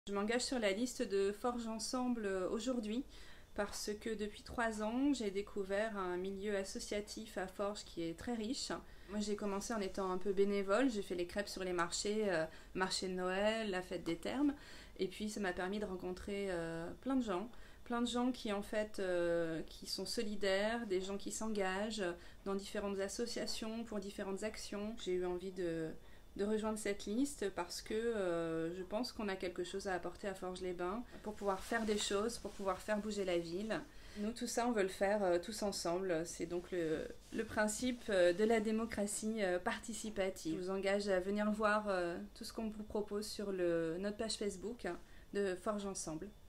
Je m'engage sur la liste de Forge Ensemble aujourd'hui parce que depuis 3 ans, j'ai découvert un milieu associatif à Forges qui est très riche. Moi, j'ai commencé en étant un peu bénévole, j'ai fait les crêpes sur les marchés, marché de Noël, la fête des Termes, et puis ça m'a permis de rencontrer plein de gens qui en fait qui sont solidaires, des gens qui s'engagent dans différentes associations pour différentes actions. J'ai eu envie de rejoindre cette liste parce que je pense qu'on a quelque chose à apporter à Forges-les-Bains pour pouvoir faire des choses, pour pouvoir faire bouger la ville. Nous, tout ça, on veut le faire tous ensemble. C'est donc le principe de la démocratie participative. Je vous engage à venir voir tout ce qu'on vous propose sur notre page Facebook de Forge Ensemble.